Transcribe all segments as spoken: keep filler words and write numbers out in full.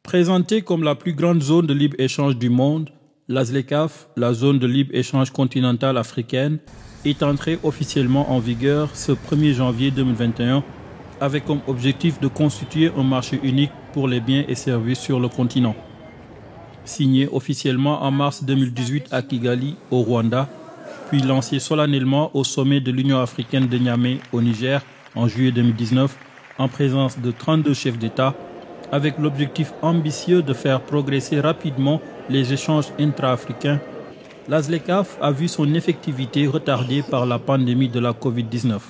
Présentée comme la plus grande zone de libre-échange du monde, la ZLECAf, la zone de libre-échange continentale africaine, est entrée officiellement en vigueur ce premier janvier deux mille vingt et un avec comme objectif de constituer un marché unique pour les biens et services sur le continent. Signée officiellement en mars deux mille dix-huit à Kigali, au Rwanda, puis lancée solennellement au sommet de l'Union africaine de Niamey, au Niger, en juillet deux mille dix-neuf, en présence de trente-deux chefs d'État, avec l'objectif ambitieux de faire progresser rapidement les échanges intra-africains, la ZLECAf a vu son effectivité retardée par la pandémie de la covid dix-neuf.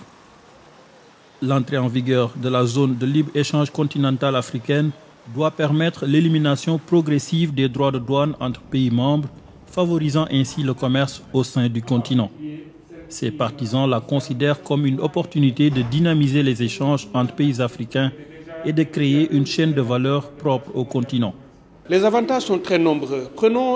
L'entrée en vigueur de la zone de libre-échange continentale africaine doit permettre l'élimination progressive des droits de douane entre pays membres, favorisant ainsi le commerce au sein du continent. Ses partisans la considèrent comme une opportunité de dynamiser les échanges entre pays africains et de créer une chaîne de valeur propre au continent. Les avantages sont très nombreux. Prenons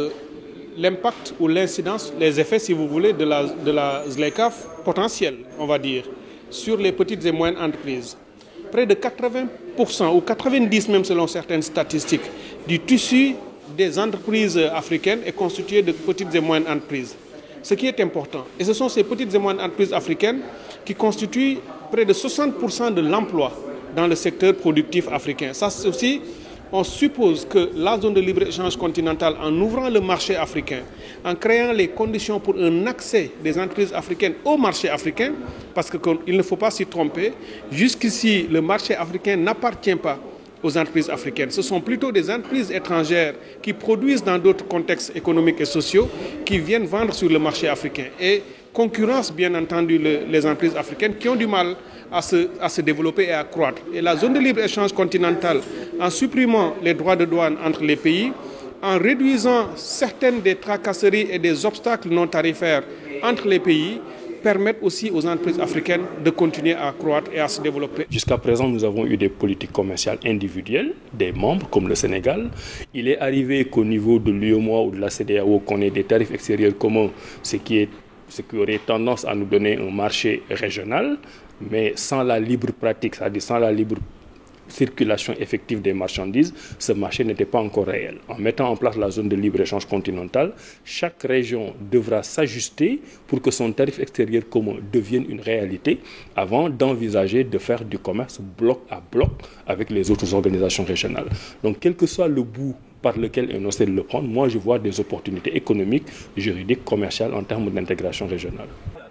l'impact ou l'incidence, les effets, si vous voulez, de la, de la ZLECAf potentielle, on va dire, sur les petites et moyennes entreprises. Près de quatre-vingts pour cent ou quatre-vingt-dix pour cent même selon certaines statistiques du tissu des entreprises africaines est constitué de petites et moyennes entreprises. Ce qui est important. Et ce sont ces petites et moyennes entreprises africaines qui constituent près de soixante pour cent de l'emploi dans le secteur productif africain. Ça aussi, on suppose que la zone de libre-échange continentale, en ouvrant le marché africain, en créant les conditions pour un accès des entreprises africaines au marché africain, parce qu'il ne faut pas s'y tromper, jusqu'ici, le marché africain n'appartient pas aux entreprises africaines. Ce sont plutôt des entreprises étrangères qui produisent dans d'autres contextes économiques et sociaux qui viennent vendre sur le marché africain. Et concurrence, bien entendu, le, les entreprises africaines qui ont du mal à se, à se développer et à croître. Et la zone de libre-échange continentale, en supprimant les droits de douane entre les pays, en réduisant certaines des tracasseries et des obstacles non tarifaires entre les pays, permettent aussi aux entreprises africaines de continuer à croître et à se développer. Jusqu'à présent, nous avons eu des politiques commerciales individuelles, des membres comme le Sénégal. Il est arrivé qu'au niveau de l'U E M O A ou de la C E D E A O, qu'on ait des tarifs extérieurs communs, ce qui, est, ce qui aurait tendance à nous donner un marché régional, mais sans la libre pratique, c'est-à-dire sans la libre circulation effective des marchandises, ce marché n'était pas encore réel. En mettant en place la zone de libre-échange continentale, chaque région devra s'ajuster pour que son tarif extérieur commun devienne une réalité avant d'envisager de faire du commerce bloc à bloc avec les autres organisations régionales. Donc, quel que soit le bout par lequel on essaie de le prendre, moi je vois des opportunités économiques, juridiques, commerciales en termes d'intégration régionale.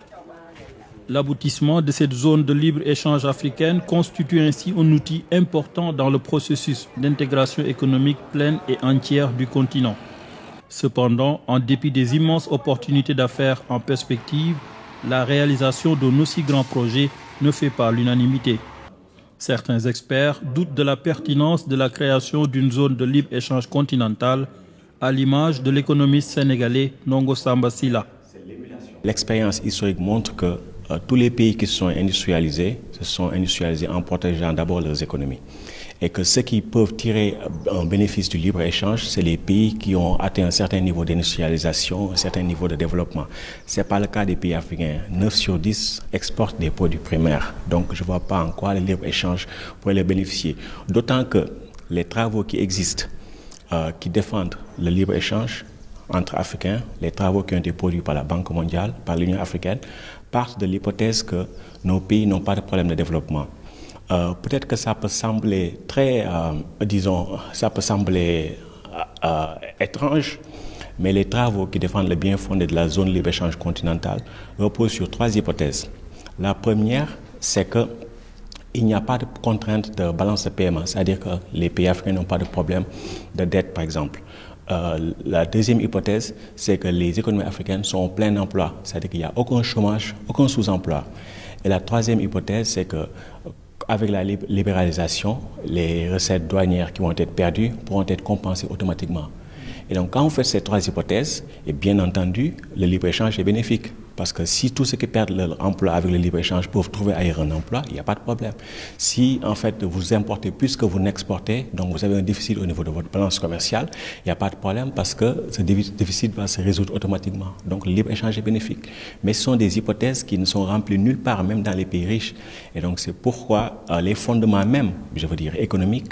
L'aboutissement de cette zone de libre-échange africaine constitue ainsi un outil important dans le processus d'intégration économique pleine et entière du continent. Cependant, en dépit des immenses opportunités d'affaires en perspective, la réalisation d'un aussi grand projet ne fait pas l'unanimité. Certains experts doutent de la pertinence de la création d'une zone de libre-échange continentale, à l'image de l'économiste sénégalais Nongo Samba Sylla. L'expérience historique montre que euh, tous les pays qui se sont industrialisés se sont industrialisés en protégeant d'abord leurs économies. Et que ceux qui peuvent tirer un bénéfice du libre-échange, c'est les pays qui ont atteint un certain niveau d'industrialisation, un certain niveau de développement. Ce n'est pas le cas des pays africains. neuf sur dix exportent des produits primaires. Donc je ne vois pas en quoi le libre-échange pourrait les bénéficier. D'autant que les travaux qui existent, euh, qui défendent le libre-échange entre Africains, les travaux qui ont été produits par la Banque mondiale, par l'Union africaine, partent de l'hypothèse que nos pays n'ont pas de problème de développement. Euh, peut-être que ça peut sembler très, euh, disons, ça peut sembler euh, étrange, mais les travaux qui défendent le bien fondé de la zone libre-échange continentale reposent sur trois hypothèses. La première, c'est que il n'y a pas de contrainte de balance de paiement, c'est-à-dire que les pays africains n'ont pas de problème de dette, par exemple. Euh, la deuxième hypothèse, c'est que les économies africaines sont en plein emploi, c'est-à-dire qu'il n'y a aucun chômage, aucun sous-emploi. Et la troisième hypothèse, c'est que avec la libéralisation, les recettes douanières qui vont être perdues pourront être compensées automatiquement. Et donc, quand on fait ces trois hypothèses, et bien entendu, le libre-échange est bénéfique. Parce que si tous ceux qui perdent leur emploi avec le libre-échange peuvent trouver ailleurs un emploi, il n'y a pas de problème. Si, en fait, vous importez plus que vous n'exportez, donc vous avez un déficit au niveau de votre balance commerciale, il n'y a pas de problème parce que ce déficit va se résoudre automatiquement. Donc, le libre-échange est bénéfique. Mais ce sont des hypothèses qui ne sont remplies nulle part, même dans les pays riches. Et donc, c'est pourquoi euh, les fondements même, je veux dire, économiques,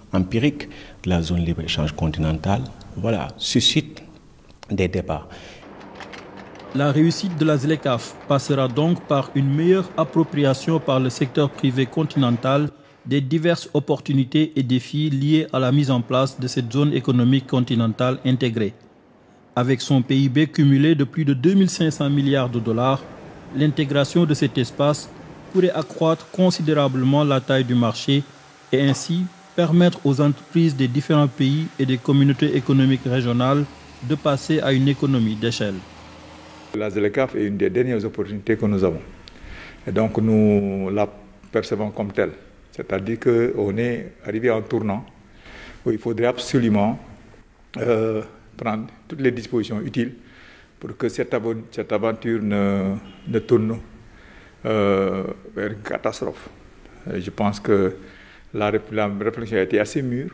empirique de la zone libre-échange continentale, voilà, suscite des débats. La réussite de la ZLECAf passera donc par une meilleure appropriation par le secteur privé continental des diverses opportunités et défis liés à la mise en place de cette zone économique continentale intégrée. Avec son P I B cumulé de plus de deux mille cinq cents milliards de dollars, l'intégration de cet espace pourrait accroître considérablement la taille du marché et ainsi permettre aux entreprises des différents pays et des communautés économiques régionales de passer à une économie d'échelle. La ZLECAf est une des dernières opportunités que nous avons. Et donc nous la percevons comme telle. C'est-à-dire qu'on est arrivé à un tournant où il faudrait absolument euh, prendre toutes les dispositions utiles pour que cette, av cette aventure ne, ne tourne euh, vers une catastrophe. Et je pense que la, la réflexion a été assez mûre.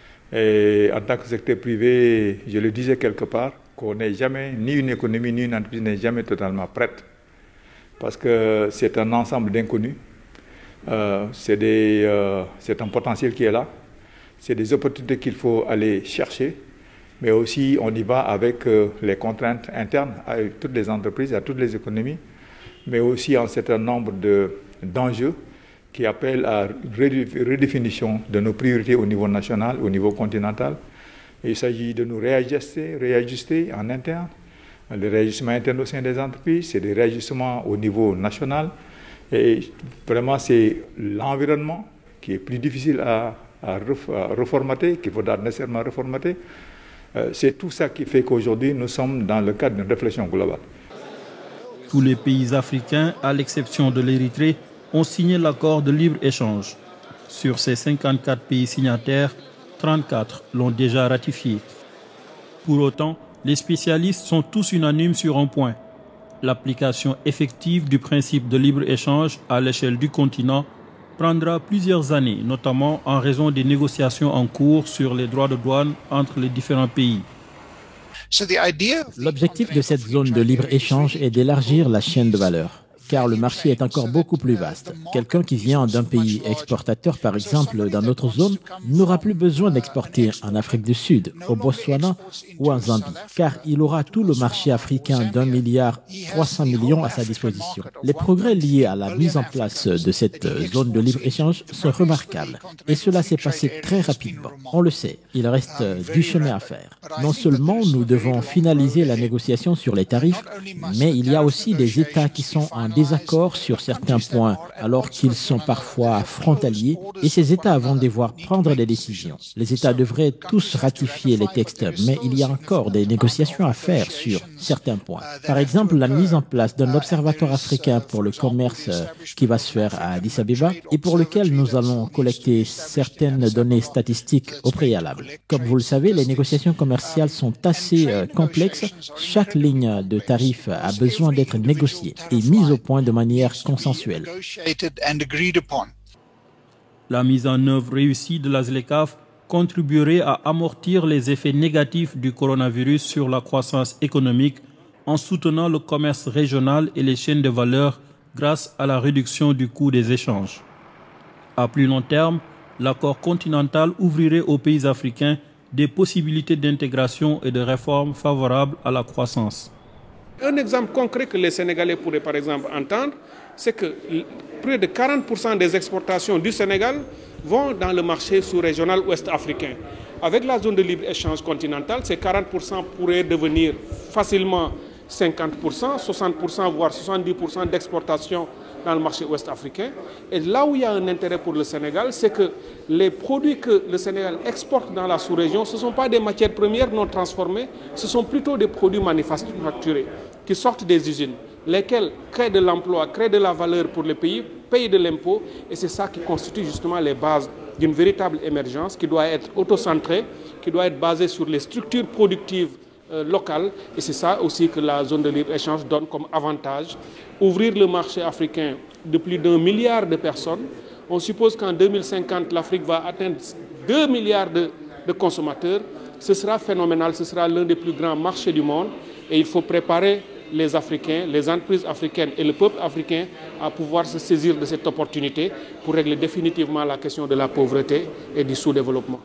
Et en tant que secteur privé, je le disais quelque part, qu'on n'est jamais, ni une économie, ni une entreprise n'est jamais totalement prête. Parce que c'est un ensemble d'inconnus. Euh, c'est euh, un potentiel qui est là. C'est des opportunités qu'il faut aller chercher. Mais aussi, on y va avec euh, les contraintes internes à toutes les entreprises, à toutes les économies. Mais aussi un certain nombre d'enjeux qui appellent à une redéfinition de nos priorités au niveau national, au niveau continental. Il s'agit de nous réajuster, réajuster en interne. Le réajustement interne au sein des entreprises, c'est des réajustements au niveau national. Et vraiment, c'est l'environnement qui est plus difficile à, à, à reformater, qu'il faudra nécessairement reformater. Euh, c'est tout ça qui fait qu'aujourd'hui, nous sommes dans le cadre d'une réflexion globale. Tous les pays africains, à l'exception de l'Érythrée, ont signé l'accord de libre-échange. Sur ces cinquante-quatre pays signataires, trente-quatre l'ont déjà ratifié. Pour autant, les spécialistes sont tous unanimes sur un point. L'application effective du principe de libre-échange à l'échelle du continent prendra plusieurs années, notamment en raison des négociations en cours sur les droits de douane entre les différents pays. L'objectif de cette zone de libre-échange est d'élargir la chaîne de valeur, car le marché est encore beaucoup plus vaste. Quelqu'un qui vient d'un pays exportateur, par exemple, dans notre zone, n'aura plus besoin d'exporter en Afrique du Sud, au Botswana ou en Zambie, car il aura tout le marché africain d'un milliard trois cents millions à sa disposition. Les progrès liés à la mise en place de cette zone de libre-échange sont remarquables, et cela s'est passé très rapidement. On le sait, il reste du chemin à faire. Non seulement nous devons finaliser la négociation sur les tarifs, mais il y a aussi des États qui sont en désaccord sur certains points, alors qu'ils sont parfois frontaliers, et ces États vont devoir prendre des décisions. Les États devraient tous ratifier les textes, mais il y a encore des négociations à faire sur certains points. Par exemple, la mise en place d'un observatoire africain pour le commerce qui va se faire à Addis Abeba et pour lequel nous allons collecter certaines données statistiques au préalable. Comme vous le savez, les négociations commerciales sont assez euh, complexes. Chaque ligne de tarif a besoin d'être négociée et mise au point de manière consensuelle. La mise en œuvre réussie de la ZLECAf contribuerait à amortir les effets négatifs du coronavirus sur la croissance économique en soutenant le commerce régional et les chaînes de valeur grâce à la réduction du coût des échanges. À plus long terme, l'accord continental ouvrirait aux pays africains des possibilités d'intégration et de réforme favorables à la croissance. Un exemple concret que les Sénégalais pourraient par exemple entendre, c'est que près de quarante pour cent des exportations du Sénégal vont dans le marché sous-régional ouest-africain. Avec la zone de libre-échange continentale, ces quarante pour cent pourraient devenir facilement cinquante pour cent, soixante pour cent, voire soixante-dix pour cent d'exportation dans le marché ouest-africain. Et là où il y a un intérêt pour le Sénégal, c'est que les produits que le Sénégal exporte dans la sous-région, ce ne sont pas des matières premières non transformées, ce sont plutôt des produits manufacturés qui sortent des usines, lesquels créent de l'emploi, créent de la valeur pour le pays, payent de l'impôt, et c'est ça qui constitue justement les bases d'une véritable émergence qui doit être autocentrée, qui doit être basée sur les structures productives euh, locales, et c'est ça aussi que la zone de libre-échange donne comme avantage. Ouvrir le marché africain de plus d'un milliard de personnes, on suppose qu'en deux mille cinquante, l'Afrique va atteindre deux milliards de, de consommateurs, ce sera phénoménal, ce sera l'un des plus grands marchés du monde, et il faut préparer les Africains, les entreprises africaines et le peuple africain à pouvoir se saisir de cette opportunité pour régler définitivement la question de la pauvreté et du sous-développement.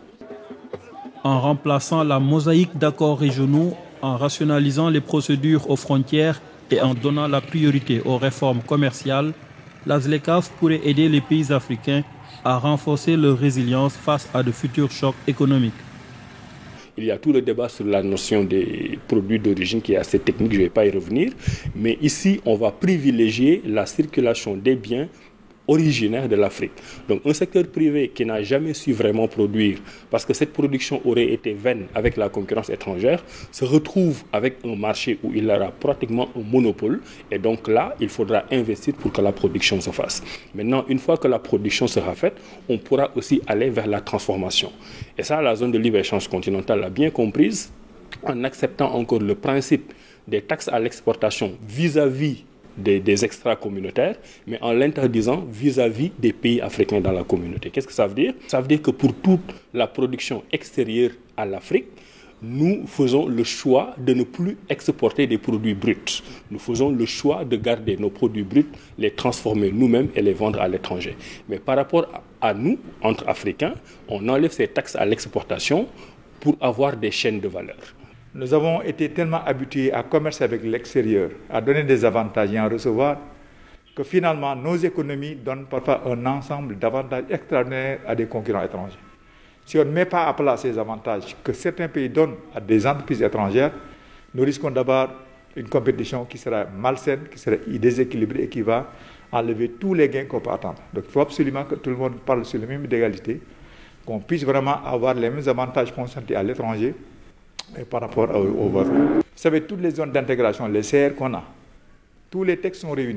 En remplaçant la mosaïque d'accords régionaux, en rationalisant les procédures aux frontières et en donnant la priorité aux réformes commerciales, la ZLECAf pourrait aider les pays africains à renforcer leur résilience face à de futurs chocs économiques. Il y a tout le débat sur la notion des produits d'origine qui est assez technique, je ne vais pas y revenir. Mais ici, on va privilégier la circulation des biens originaire de l'Afrique. Donc un secteur privé qui n'a jamais su vraiment produire, parce que cette production aurait été vaine avec la concurrence étrangère, se retrouve avec un marché où il aura pratiquement un monopole, et donc là, il faudra investir pour que la production se fasse. Maintenant, une fois que la production sera faite, on pourra aussi aller vers la transformation. Et ça, la zone de libre-échange continentale l'a bien comprise, en acceptant encore le principe des taxes à l'exportation vis-à-vis Des, des extra-communautaires, mais en l'interdisant vis-à-vis des pays africains dans la communauté. Qu'est-ce que ça veut dire? Ça veut dire que pour toute la production extérieure à l'Afrique, nous faisons le choix de ne plus exporter des produits bruts. Nous faisons le choix de garder nos produits bruts, les transformer nous-mêmes et les vendre à l'étranger. Mais par rapport à, à nous, entre Africains, on enlève ces taxes à l'exportation pour avoir des chaînes de valeur. Nous avons été tellement habitués à commercer avec l'extérieur, à donner des avantages et à en recevoir, que finalement nos économies donnent parfois un ensemble d'avantages extraordinaires à des concurrents étrangers. Si on ne met pas à plat ces avantages que certains pays donnent à des entreprises étrangères, nous risquons d'avoir une compétition qui sera malsaine, qui sera déséquilibrée et qui va enlever tous les gains qu'on peut attendre. Donc il faut absolument que tout le monde parle sur le même d'égalité, qu'on puisse vraiment avoir les mêmes avantages consentis à l'étranger et par rapport au, au vote. Vous savez, toutes les zones d'intégration, les C R qu'on a, tous les textes sont réunis.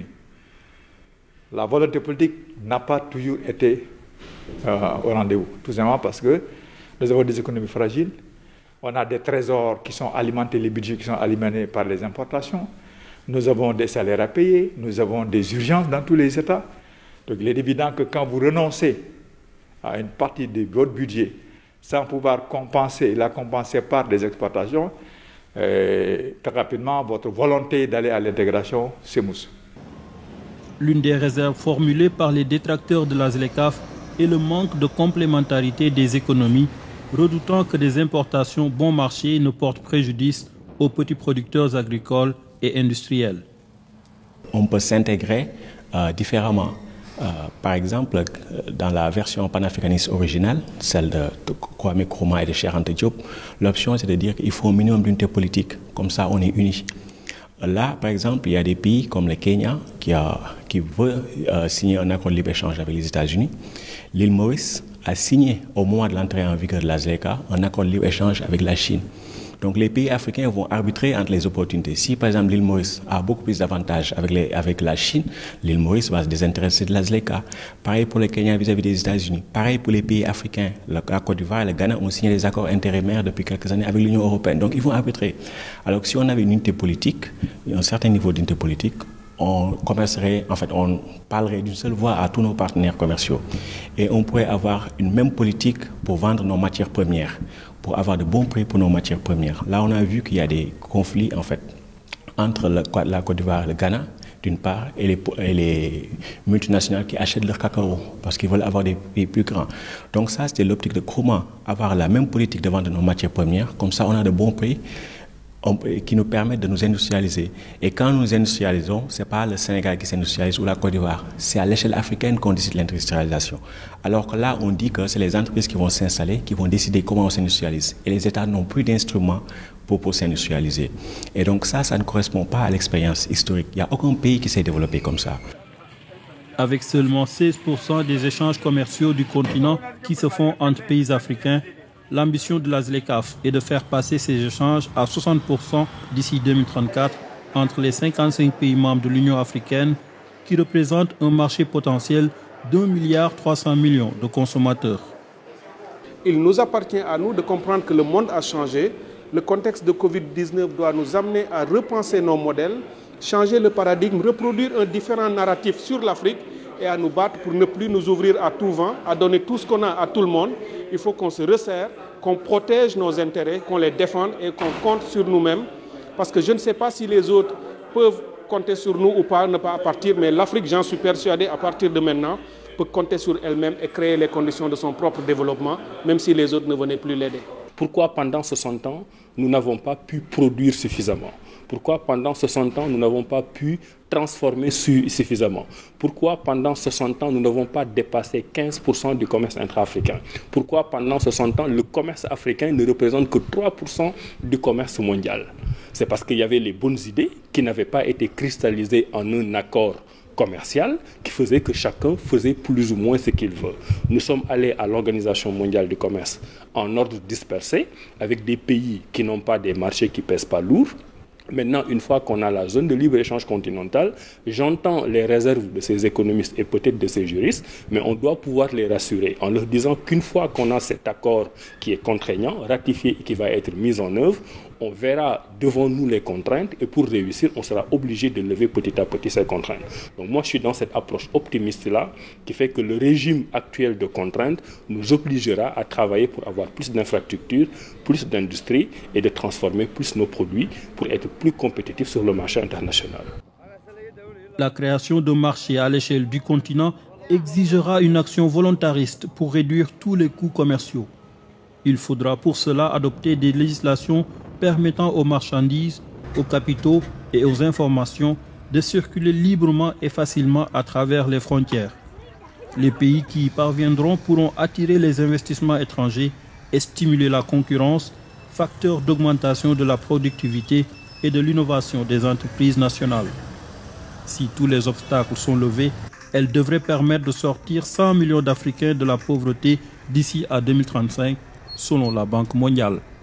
La volonté politique n'a pas toujours été euh, au rendez-vous, tout simplement parce que nous avons des économies fragiles, on a des trésors qui sont alimentés, les budgets qui sont alimentés par les importations, nous avons des salaires à payer, nous avons des urgences dans tous les États. Donc il est évident que quand vous renoncez à une partie de votre budget, sans pouvoir compenser, la compenser par des exportations, euh, très rapidement, votre volonté d'aller à l'intégration s'émousse. L'une des réserves formulées par les détracteurs de la ZLECAf est le manque de complémentarité des économies, redoutant que des importations bon marché ne portent préjudice aux petits producteurs agricoles et industriels. On peut s'intégrer euh, différemment. Euh, par exemple, dans la version panafricaniste originale, celle de Kwame Nkrumah et de Cheikh Anta Diop, l'option c'est de dire qu'il faut un minimum d'unité politique, comme ça on est unis. Là, par exemple, il y a des pays comme le Kenya qui, a, qui veut euh, signer un accord de libre-échange avec les États-Unis. L'île Maurice a signé au moment de l'entrée en vigueur de la ZLECA un accord de libre-échange avec la Chine. Donc les pays africains vont arbitrer entre les opportunités. Si par exemple l'île Maurice a beaucoup plus d'avantages avec, les, avec la Chine, l'île Maurice va se désintéresser de la ZLECA. Pareil pour le Kenya vis-à-vis des États-Unis. Pareil pour les pays africains. La Côte d'Ivoire et le Ghana ont signé des accords intérimaires depuis quelques années avec l'Union européenne. Donc ils vont arbitrer. Alors que si on avait une unité politique, un certain niveau d'unité politique, on commercerait, en fait, on parlerait d'une seule voix à tous nos partenaires commerciaux. Et on pourrait avoir une même politique pour vendre nos matières premières, pour avoir de bons prix pour nos matières premières. Là, on a vu qu'il y a des conflits, en fait, entre la, la Côte d'Ivoire et le Ghana, d'une part, et les, et les multinationales qui achètent leur cacao, parce qu'ils veulent avoir des prix plus grands. Donc ça, c'était l'optique de comment avoir la même politique de vente de nos matières premières, comme ça, on a de bons prix, qui nous permettent de nous industrialiser. Et quand nous nous industrialisons, ce n'est pas le Sénégal qui s'industrialise ou la Côte d'Ivoire, c'est à l'échelle africaine qu'on décide l'industrialisation. Alors que là, on dit que c'est les entreprises qui vont s'installer, qui vont décider comment on s'industrialise. Et les États n'ont plus d'instruments pour, pour s'industrialiser. Et donc ça, ça ne correspond pas à l'expérience historique. Il n'y a aucun pays qui s'est développé comme ça. Avec seulement seize pour cent des échanges commerciaux du continent qui se font entre pays africains, l'ambition de la ZLECAf est de faire passer ces échanges à soixante pour cent d'ici deux mille trente-quatre entre les cinquante-cinq pays membres de l'Union africaine qui représentent un marché potentiel d'un milliard trois cents millions de consommateurs. Il nous appartient à nous de comprendre que le monde a changé. Le contexte de Covid dix-neuf doit nous amener à repenser nos modèles, changer le paradigme, reproduire un différent narratif sur l'Afrique et à nous battre pour ne plus nous ouvrir à tout vent, à donner tout ce qu'on a à tout le monde. Il faut qu'on se resserre, qu'on protège nos intérêts, qu'on les défende et qu'on compte sur nous-mêmes. Parce que je ne sais pas si les autres peuvent compter sur nous ou pas, ne pas partir, mais l'Afrique, j'en suis persuadé, à partir de maintenant, peut compter sur elle-même et créer les conditions de son propre développement, même si les autres ne venaient plus l'aider. Pourquoi pendant soixante ans, nous n'avons pas pu produire suffisamment? Pourquoi pendant soixante ans, nous n'avons pas pu transformer suffisamment? Pourquoi pendant soixante ans, nous n'avons pas dépassé quinze pour cent du commerce intra-africain? Pourquoi pendant soixante ans, le commerce africain ne représente que trois pour cent du commerce mondial? C'est parce qu'il y avait les bonnes idées qui n'avaient pas été cristallisées en un accord commercial qui faisait que chacun faisait plus ou moins ce qu'il veut. Nous sommes allés à l'Organisation mondiale du commerce en ordre dispersé avec des pays qui n'ont pas des marchés qui pèsent pas lourd. Maintenant, une fois qu'on a la zone de libre-échange continentale, j'entends les réserves de ces économistes et peut-être de ces juristes, mais on doit pouvoir les rassurer en leur disant qu'une fois qu'on a cet accord qui est contraignant, ratifié et qui va être mis en œuvre, on verra devant nous les contraintes et pour réussir, on sera obligé de lever petit à petit ces contraintes. Donc moi, je suis dans cette approche optimiste-là qui fait que le régime actuel de contraintes nous obligera à travailler pour avoir plus d'infrastructures, plus d'industrie et de transformer plus nos produits pour être plus compétitifs sur le marché international. La création de marchés à l'échelle du continent exigera une action volontariste pour réduire tous les coûts commerciaux. Il faudra pour cela adopter des législations permettant aux marchandises, aux capitaux et aux informations de circuler librement et facilement à travers les frontières. Les pays qui y parviendront pourront attirer les investissements étrangers et stimuler la concurrence, facteur d'augmentation de la productivité et de l'innovation des entreprises nationales. Si tous les obstacles sont levés, elles devraient permettre de sortir cent millions d'Africains de la pauvreté d'ici à deux mille trente-cinq, selon la Banque mondiale.